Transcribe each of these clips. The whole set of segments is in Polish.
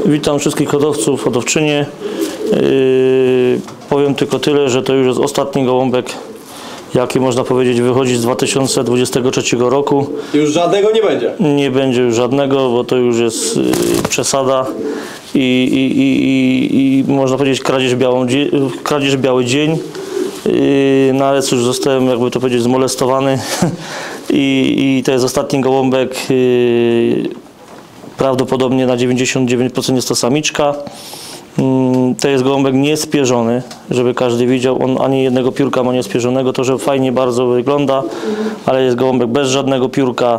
Witam wszystkich hodowców, hodowczynie. Powiem tylko tyle, że to już jest ostatni gołąbek, jaki można powiedzieć wychodzi z 2023 roku. Już żadnego nie będzie? Nie będzie już żadnego, bo to już jest przesada i można powiedzieć kradzież biały dzień. No ale cóż, zostałem, jakby to powiedzieć, zmolestowany i to jest ostatni gołąbek. Prawdopodobnie na 99% jest to samiczka. To jest gołąbek niespierzony, żeby każdy widział. On ani jednego piórka ma niespierzonego, to że fajnie bardzo wygląda, ale jest gołąbek bez żadnego piórka.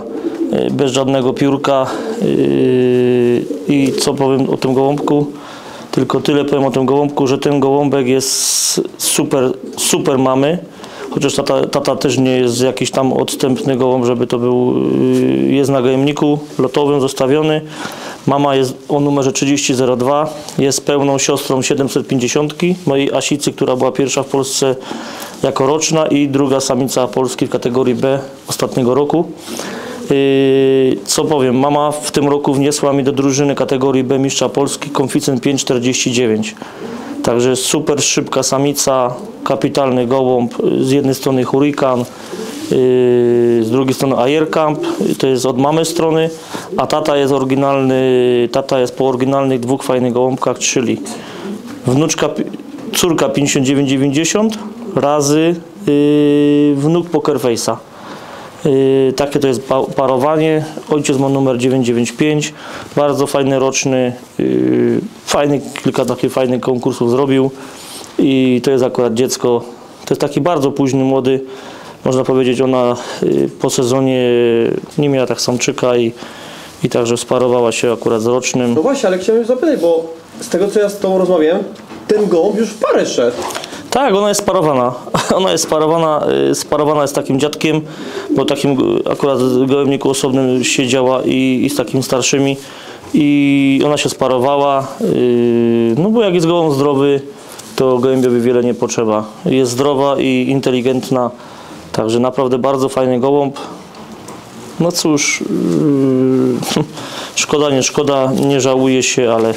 I co powiem o tym gołąbku? Tylko tyle powiem o tym gołąbku, że ten gołąbek jest super mamy. Chociaż tata też nie jest jakiś tam odstępny gołąb, żeby to był, jest na gojemniku lotowym zostawiony. Mama jest o numerze 3002, jest pełną siostrą 750 mojej Asicy, która była pierwsza w Polsce jako roczna i druga samica Polski w kategorii B ostatniego roku. Co powiem, mama w tym roku wniosła mi do drużyny kategorii B mistrza Polski koeficjent 5,49. Także super szybka samica, kapitalny gołąb, z jednej strony Hurrikan, z drugiej strony Ajerkamp, to jest od mamy strony, a tata jest po oryginalnych dwóch fajnych gołąbkach, czyli córka 5990 razy wnuk Poker Face'a. Takie to jest parowanie. Ojciec ma numer 995, bardzo fajny roczny, kilka takich fajnych konkursów zrobił i to jest akurat dziecko, to jest taki bardzo późny, młody, można powiedzieć. Ona po sezonie nie miała tak samczyka i także sparowała się akurat z rocznym. No właśnie, ale chciałem zapytać, bo z tego co ja z Tobą rozmawiałem, ten gołąb już w parę szedł. Tak, ona jest sparowana. Ona jest sparowana z takim dziadkiem, bo takim akurat w gołębniku osobnym siedziała i z takimi starszymi. I ona się sparowała, no bo jak jest gołąb zdrowy, to gołębiowi wiele nie potrzeba. Jest zdrowa i inteligentna, także naprawdę bardzo fajny gołąb. No cóż, szkoda, nie szkoda, nie żałuje się, ale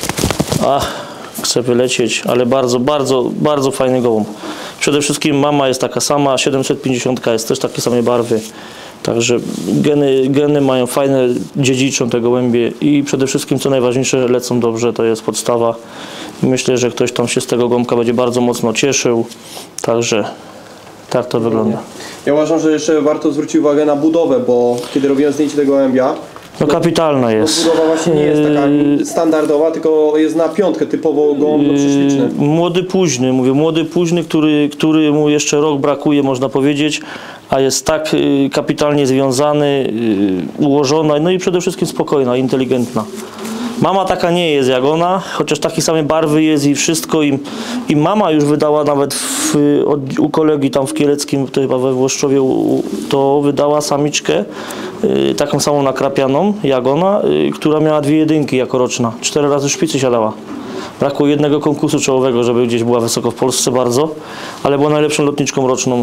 chce wylecieć, ale bardzo fajny gołąb. Przede wszystkim mama jest taka sama, 750 jest też takiej samej barwy. Także geny mają fajne, dziedziczą te gołębie i przede wszystkim, co najważniejsze, lecą dobrze, to jest podstawa. I myślę, że ktoś tam się z tego gołąbka będzie bardzo mocno cieszył, także tak to wygląda. Ja uważam, że jeszcze warto zwrócić uwagę na budowę, bo kiedy robiłem zdjęcie tego gołębia, no kapitalna jest. Budowa właśnie nie jest taka standardowa, tylko jest na piątkę, typowo gołąb przyśliczny. Młody późny, który mu jeszcze rok brakuje, można powiedzieć, a jest tak kapitalnie związany, ułożona, no i przede wszystkim spokojna, inteligentna. Mama taka nie jest jak ona, chociaż takiej samej barwy jest i wszystko. I mama już wydała nawet u kolegi tam w Kieleckim, to chyba we Włoszczowie, to wydała samiczkę, taką samą nakrapianą jak ona, która miała 2 jedynki jako roczna. 4 razy szpicy siadała. Brakło jednego konkursu czołowego, żeby gdzieś była wysoko w Polsce bardzo, ale była najlepszą lotniczką roczną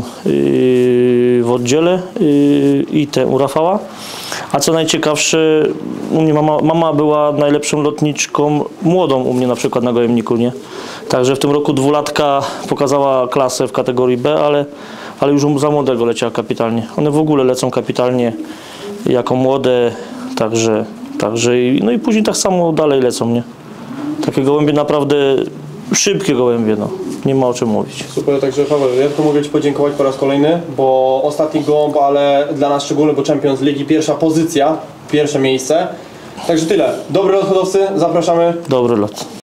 w oddziale i u Rafała. A co najciekawsze, u mnie mama była najlepszą lotniczką młodą u mnie na przykład na gojemniku, nie? Także w tym roku 2-latka pokazała klasę w kategorii B, ale już za młodego leciała kapitalnie. One w ogóle lecą kapitalnie jako młode, także no i później tak samo dalej lecą, nie? Takie gołębie naprawdę szybkie gołębie, no. Nie ma o czym mówić. Super, także Paweł, ja tylko mogę Ci podziękować po raz kolejny, bo ostatni gołąb, ale dla nas szczególny, bo Champions Ligi, pierwsza pozycja, pierwsze miejsce. Także tyle. Dobry lot hodowcy, zapraszamy. Dobry lot.